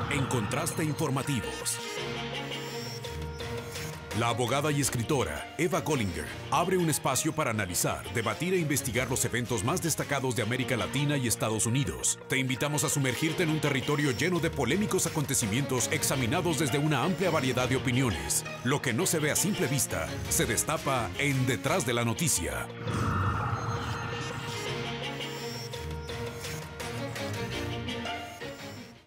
en Contraste Informativos. La abogada y escritora Eva Gollinger abre un espacio para analizar, debatir e investigar los eventos más destacados de América Latina y Estados Unidos. Te invitamos a sumergirte en un territorio lleno de polémicos acontecimientos examinados desde una amplia variedad de opiniones. Lo que no se ve a simple vista, se destapa en Detrás de la Noticia.